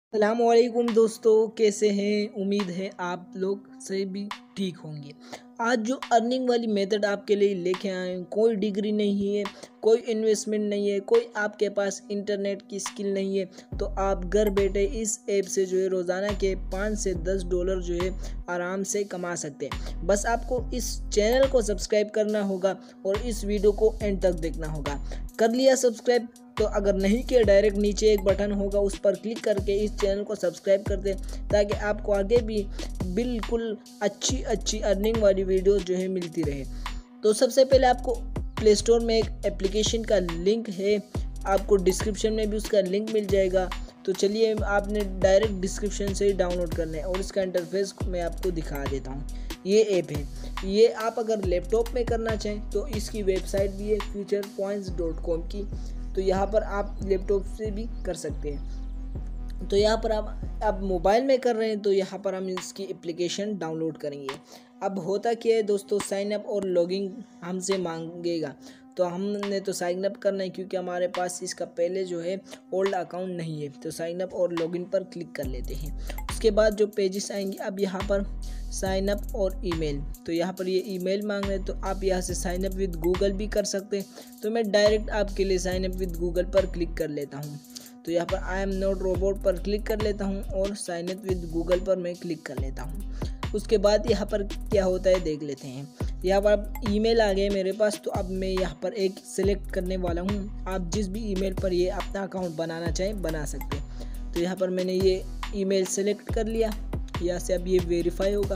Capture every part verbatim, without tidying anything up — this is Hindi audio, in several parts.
अस्सलामुअलैकुम दोस्तों, कैसे हैं? उम्मीद है आप लोग से भी ठीक होंगे। आज जो अर्निंग वाली मेथड आपके लिए लेके आए हैं, कोई डिग्री नहीं है, कोई इन्वेस्टमेंट नहीं है, कोई आपके पास इंटरनेट की स्किल नहीं है, तो आप घर बैठे इस ऐप से जो है रोज़ाना के पाँच से दस डॉलर जो है आराम से कमा सकते हैं। बस आपको इस चैनल को सब्सक्राइब करना होगा और इस वीडियो को एंड तक देखना होगा। कर लिया सब्सक्राइब? तो अगर नहीं किया, डायरेक्ट नीचे एक बटन होगा, उस पर क्लिक करके इस चैनल को सब्सक्राइब कर दें ताकि आपको आगे भी बिल्कुल अच्छी अच्छी अर्निंग वाली वीडियो जो है मिलती रहे। तो सबसे पहले आपको प्ले स्टोर में एक एप्लीकेशन का लिंक है, आपको डिस्क्रिप्शन में भी उसका लिंक मिल जाएगा। तो चलिए, आपने डायरेक्ट डिस्क्रिप्शन से ही डाउनलोड करना है और इसका इंटरफेस मैं आपको दिखा देता हूँ। ये ऐप है, ये आप अगर लैपटॉप में करना चाहें तो इसकी वेबसाइट भी है फ्यूचर पॉइंट्स डॉट कॉम की, तो यहाँ पर आप लैपटॉप से भी कर सकते हैं। तो यहाँ पर आप आप मोबाइल में कर रहे हैं तो यहाँ पर हम इसकी एप्लीकेशन डाउनलोड करेंगे। अब होता क्या है दोस्तों, साइन अप और लॉगिन हमसे मांगेगा, तो हमने तो साइन अप करना है क्योंकि हमारे पास इसका पहले जो है ओल्ड अकाउंट नहीं है। तो साइन अप और लॉगिन पर क्लिक कर लेते हैं। उसके बाद जो पेजेस आएंगे, अब यहाँ पर साइन अप और ईमेल, तो यहाँ पर ये ईमेल मांग रहे हैं, तो आप यहाँ से साइन अप विद गूगल भी कर सकते हैं। तो मैं डायरेक्ट आपके लिए साइन अप विद गूगल पर क्लिक कर लेता हूँ। तो यहाँ पर आई एम नॉट रोबोट पर क्लिक कर लेता हूँ और साइन अप विद गूगल पर मैं क्लिक कर लेता हूँ। उसके बाद यहाँ पर क्या होता है देख लेते हैं। यहाँ पर अब ईमेल आ गए मेरे पास, तो अब मैं यहाँ पर एक सिलेक्ट करने वाला हूँ। आप जिस भी ईमेल पर ये अपना अकाउंट बनाना चाहें बना सकते हैं। तो यहाँ पर मैंने ये ईमेल सेलेक्ट कर लिया, यहाँ से अब ये वेरीफाई होगा।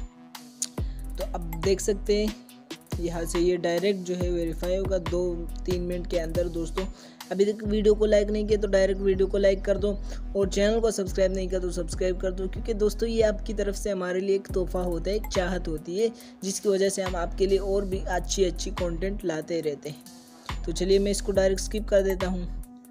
तो अब देख सकते हैं यहाँ से ये डायरेक्ट जो है वेरीफाई होगा दो तीन मिनट के अंदर। दोस्तों, अभी तक वीडियो को लाइक नहीं किया तो डायरेक्ट वीडियो को लाइक कर दो और चैनल को सब्सक्राइब नहीं किया तो सब्सक्राइब कर दो, क्योंकि दोस्तों ये आपकी तरफ से हमारे लिए एक तोहफा होता है, एक चाहत होती है, जिसकी वजह से हम आपके लिए और भी अच्छी अच्छी कंटेंट लाते रहते हैं। तो चलिए, मैं इसको डायरेक्ट स्किप कर देता हूँ।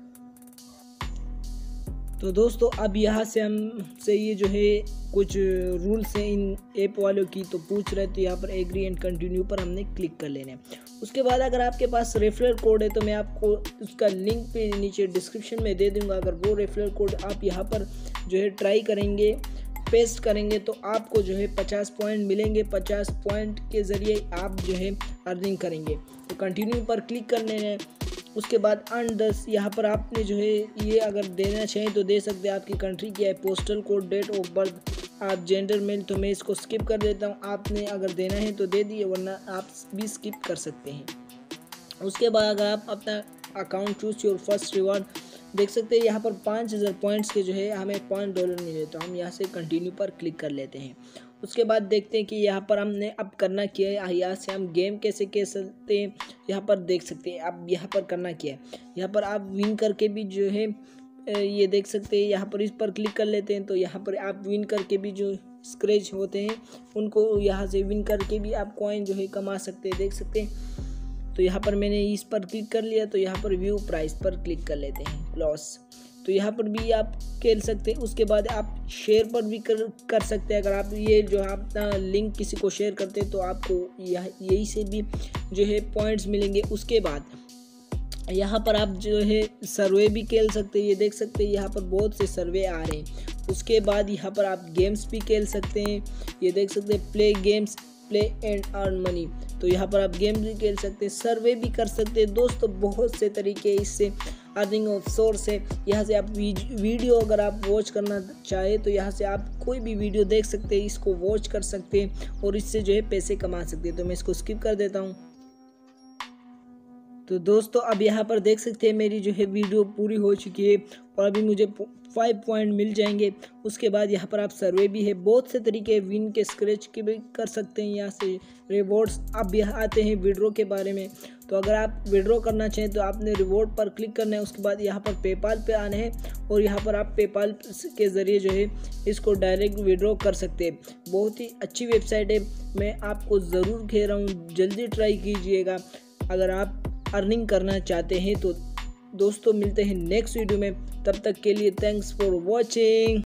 तो दोस्तों, अब यहाँ से हम से ये जो है कुछ रूल्स हैं इन ऐप वालों की, तो पूछ रहे, तो यहाँ पर एग्री एंड कंटिन्यू पर हमने क्लिक कर लेना है। उसके बाद अगर आपके पास रेफरल कोड है तो मैं आपको उसका लिंक पे नीचे डिस्क्रिप्शन में दे दूंगा। अगर वो रेफरल कोड आप यहाँ पर जो है ट्राई करेंगे, पेस्ट करेंगे, तो आपको जो है पचास पॉइंट मिलेंगे। पचास पॉइंट के ज़रिए आप जो है अर्निंग करेंगे। तो कंटिन्यू पर क्लिक कर लेना है। उसके बाद अन दस, यहाँ पर आपने जो है ये अगर देना चाहें तो दे सकते हैं। आपकी कंट्री क्या है, postal code, date of birth, आप जेंडर मेल, तो मैं इसको स्किप कर देता हूँ। आपने अगर देना है तो दे दिए, वरना आप भी स्किप कर सकते हैं। उसके बाद अगर आप अपना account choose your first reward, देख सकते हैं यहाँ पर पाँच हज़ार पॉइंट्स के जो है हमें पाँच डॉलर मिले, तो हम यहाँ से कंटिन्यू पर क्लिक कर लेते हैं। उसके बाद देखते हैं कि यहाँ पर हमने अब करना क्या है। यहाँ से हम गेम कैसे खेल सकते हैं, यहाँ पर देख सकते हैं। अब यहाँ पर करना क्या है, यहाँ पर आप विन करके भी जो है ये देख सकते हैं। यहाँ पर इस पर क्लिक कर लेते हैं, तो यहाँ पर आप विन करके भी जो स्क्रैच होते हैं उनको यहाँ से विन करके भी आप कॉइन जो है कमा सकते हैं, देख सकते हैं। तो यहाँ पर मैंने इस पर क्लिक कर लिया, तो यहाँ पर व्यू प्राइस पर क्लिक कर लेते हैं, लॉस, तो यहाँ पर भी आप खेल सकते हैं। उसके बाद आप शेयर पर भी कर कर सकते हैं। अगर आप ये जो है अपना लिंक किसी को शेयर करते हैं तो आपको यह यही से भी जो है पॉइंट्स मिलेंगे। उसके बाद यहाँ पर आप जो है सर्वे भी खेल सकते हैं, ये देख सकते हैं यहाँ पर बहुत से सर्वे आ रहे हैं। उसके बाद यहाँ पर आप गेम्स भी खेल सकते हैं, ये देख सकते हैं, play games play and earn money, तो यहाँ पर आप गेम भी खेल सकते हैं, सर्वे भी कर सकते हैं। दोस्तों, बहुत से तरीके इससे अर्निंग ऑफ सोर्स है। यहाँ से आप वीडियो अगर आप वॉच करना चाहे तो यहाँ से आप कोई भी वीडियो देख सकते हैं, इसको वॉच कर सकते हैं और इससे जो है पैसे कमा सकते हैं। तो मैं इसको स्किप कर देता हूँ। तो दोस्तों, अब यहाँ पर देख सकते हैं मेरी जो है वीडियो पूरी हो चुकी है और अभी मुझे फाइव पॉइंट मिल जाएंगे। उसके बाद यहाँ पर आप सर्वे भी है, बहुत से तरीके विन के स्क्रैच के भी कर सकते हैं। यहाँ से रिवॉर्ड्स अब यहाँ आते हैं विड्रॉ के बारे में। तो अगर आप विड्रॉ करना चाहें तो आपने रिवॉर्ड पर क्लिक करना है। उसके बाद यहाँ पर पेपाल पे आना है और यहाँ पर आप पेपाल के ज़रिए जो है इसको डायरेक्ट विड्रॉ कर सकते हैं। बहुत ही अच्छी वेबसाइट है, मैं आपको ज़रूर कह रहा हूँ, जल्दी ट्राई कीजिएगा अगर आप अर्निंग करना चाहते हैं तो। दोस्तों, मिलते हैं नेक्स्ट वीडियो में, तब तक के लिए थैंक्स फॉर वॉचिंग।